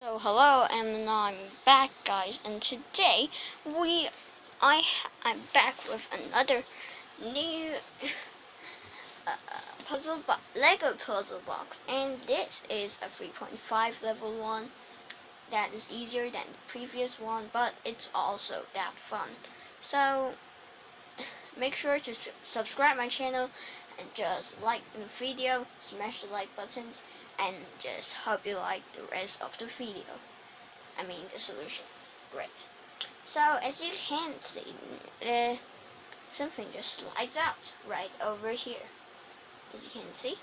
So hello, and I'm back, guys, and today I'm back with another new Lego puzzle box, and this is a 3.5 level one that is easier than the previous one, but it's also that fun. So make sure to subscribe my channel and just like the video, smash the like buttons, and just hope you like the rest of the video. The solution. Great. So as you can see, something just slides out right over here, as you can see.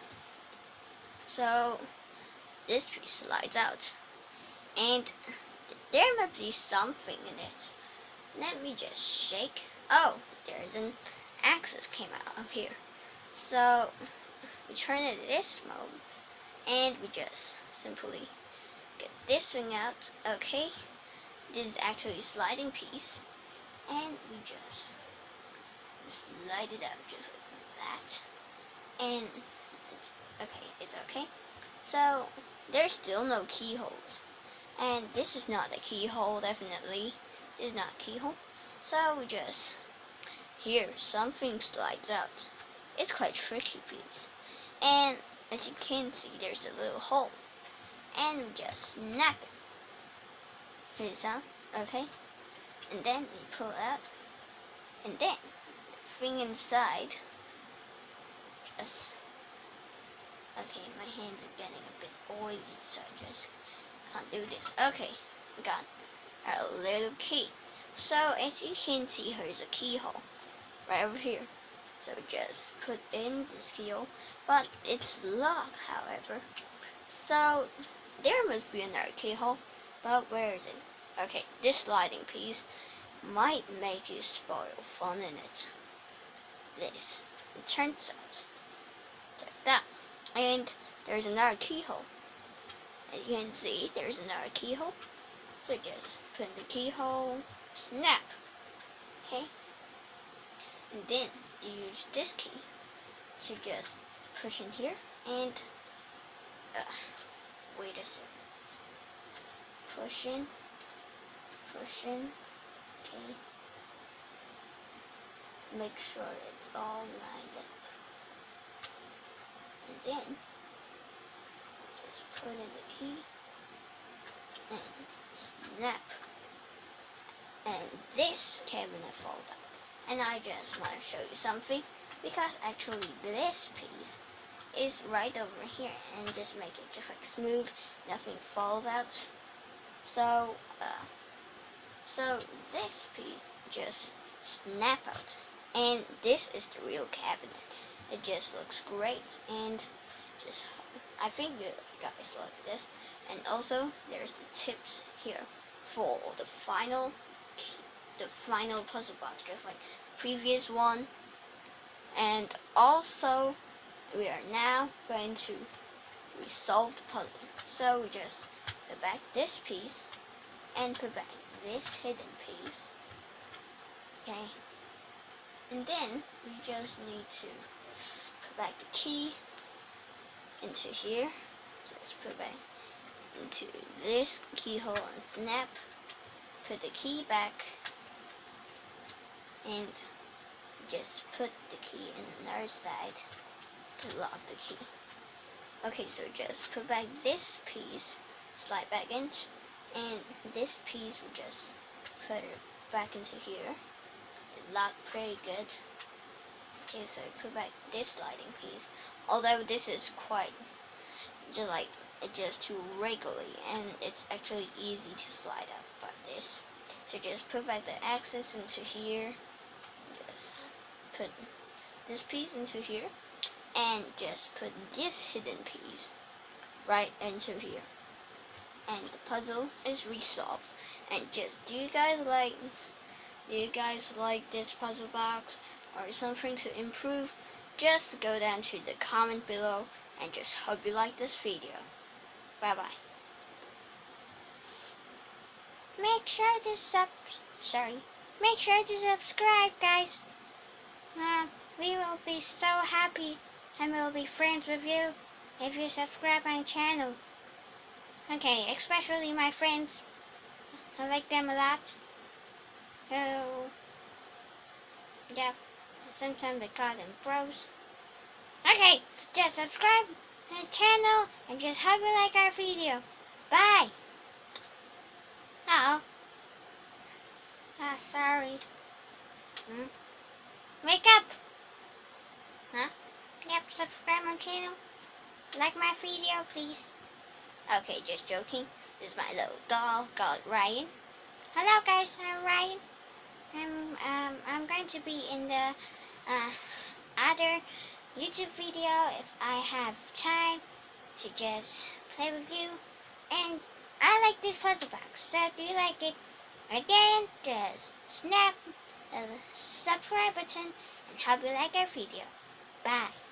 So this piece slides out, and there must be something in it. Let me just shake. Oh, there's an axis came out of here. So we turn it this mode, and we just simply get this thing out. Okay. This is actually a sliding piece, and we just slide it out just like that, and okay, it's okay. So there's still no keyholes, and this is not a keyhole. Definitely this is not a keyhole. So we just here something slides out. It's quite tricky piece, and as you can see, there's a little hole, and we just snap it. Hear the sound? Okay, and then we pull out, and then the thing inside just okay. My hands are getting a bit oily, so I just can't do this. Okay, we got our little key. So as you can see, here's a keyhole right over here. So just put in this keyhole, but it's locked, however. So there must be another keyhole, but where is it? Okay, this sliding piece might make you spoil fun in it. This, it turns out like that, and there's another keyhole. As you can see, there's another keyhole. So just put in the keyhole, snap. Okay, and then you use this key to just push in here, and wait a second. Push in. Okay. Make sure it's all lined up, and then just put in the key and snap, and this cabinet falls out. And I just want to show you something, because actually this piece is right over here, and just make it just like smooth, nothing falls out. So this piece just snap out, and this is the real cabinet. It just looks great, and just I think you guys like this. And also there's the tips here for the final puzzle box, just like the previous one. And also we are now going to resolve the puzzle. So we just put back this piece and put back this hidden piece. Okay, and then we just need to put back the key into here. Just put back into this keyhole and snap. Put the key back, and just put the key in another side to lock the key. Okay, so just put back this piece, slide back in, and this piece we just put it back into here. It locked pretty good. Okay, so put back this sliding piece, although this is quite just too wriggly, and it's actually easy to slide out by this. So just put back the axis into here, just put this piece into here, and just put this hidden piece right into here, and the puzzle is resolved. And just do you guys like this puzzle box, or something to improve? Just go down to the comment below, and just hope you like this video. Bye bye. Make sure to subscribe, guys. We will be so happy, and we'll be friends with you if you subscribe my channel. Okay, especially my friends. I like them a lot. Oh, yeah. Sometimes I call them bros. Okay, just subscribe to the channel and just hope you like our video. Bye. Oh, sorry. Wake up. Huh? Yep, subscribe my channel. Like my video, please. Okay, just joking. This is my little doll called Ryan. Hello guys, I'm Ryan. I'm going to be in the other YouTube video if I have time to just play with you. And I like this puzzle box, so do you like it? Again, just snap the subscribe button and hope you like our video. Bye.